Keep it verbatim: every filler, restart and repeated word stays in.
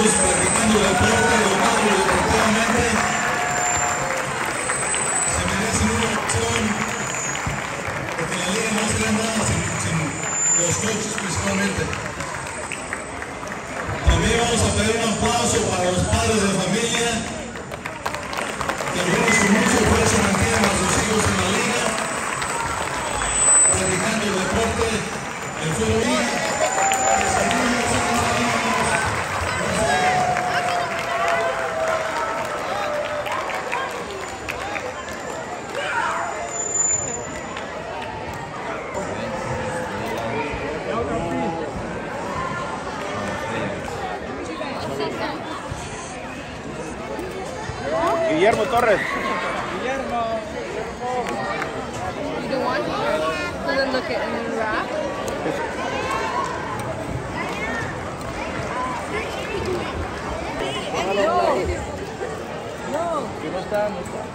todos practicando el deporte, educando deportivamente, se merecen una opción, porque la liga no será nada sin, sin los coaches principalmente. También vamos a pedir un aplauso para los padres de familia, que algunos con mucho esfuerzo mantienen a sus hijos en la liga, practicando el deporte, el fútbol. Guillermo Torres. Guillermo. You do one? And then look at and then wrap? No. No. ¿Qué no está? No está.